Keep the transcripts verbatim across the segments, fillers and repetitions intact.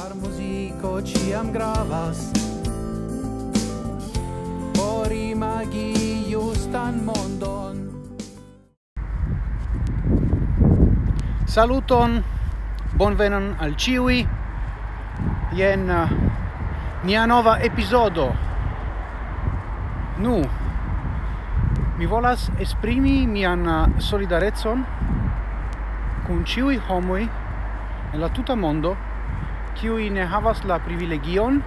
ĉar muziko ĉiam gravas por imagi justan mondon. Saluton, bonvenon al ĉiuj. Jen uh, nia nova epizodo. Nu, mi volas esprimi mian uh, solidarecon kun ĉiuj homoj en la tuta mondo kiuj ne havas la privilegion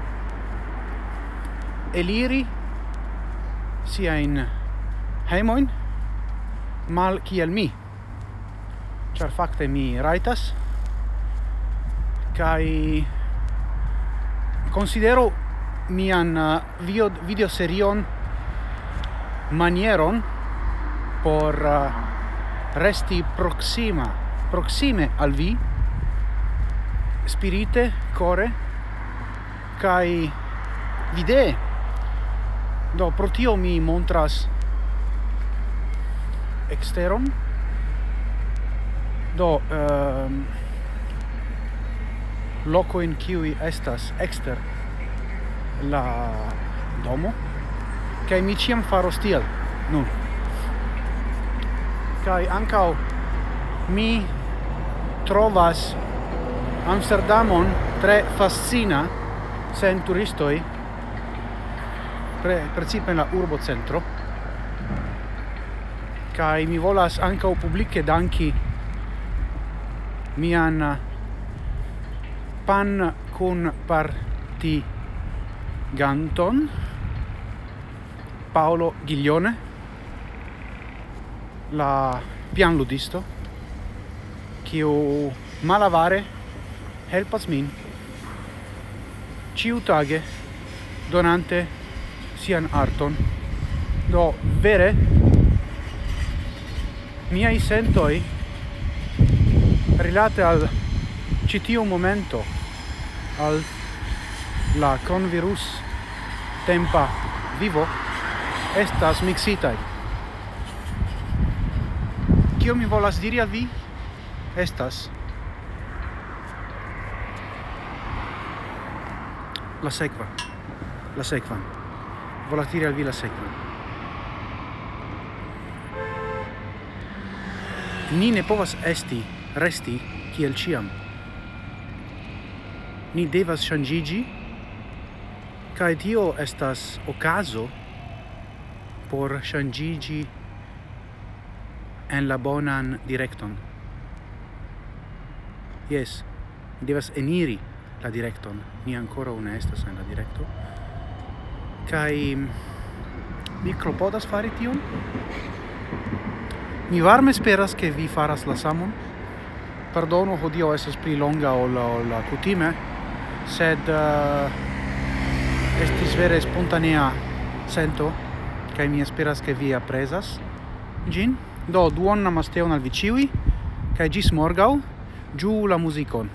eliri siajn hejmojn mal kiel mi, ĉar fakte mi rajtas kaj considero mian uh, video videoserion manieron por uh, resti proxima proxime al vi spirite, core kai videe. Do pro tio mi montras exteron. Do um, loco in kiui estas exter la domo kai mi ciam faros tiel nun kai ancao mi trovas Amsterdamon tre fascina sen turistoi pre precipe en la urbo centro kai mi volas ancao publike danki mian pan kun parti ganton Paolo Ghiglione, la pianludisto kiu malavare helpas min ciutage donante sian arton. Do vere miai sentoi rilate al citiu momento al la coronavirus tempa vivo estas mixitai. Kio mi volas diri al vi estas la sekva. La sekvan. Volas diri al vi la sekvan. Ni ne povas esti resti kiel ciam. Ni devas ŝanĝiĝi, kaj tio estas okazo por ŝanĝiĝi en la bonan direkton. Yes, ni devas eniri la direkton. Ni ankoraŭ ne estas en la direkto. Kaj mi klopodas fari tion. Mi varme speras ke vi faras la samon. Pardonu, hodiaŭ estas pli longa ol la kutime, sed uh, estis vere spontanea sento, kaj mi esperas ke vi aprezas ĝin. Do duonan namasteon al vi ĉiuj, kaj ĝis morgaŭ. Ĝuu la muzikon.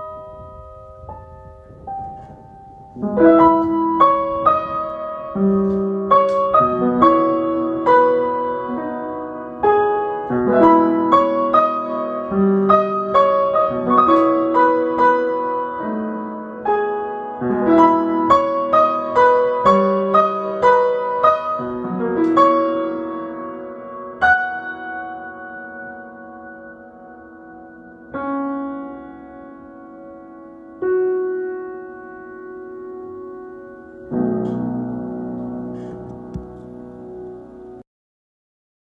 Thank you.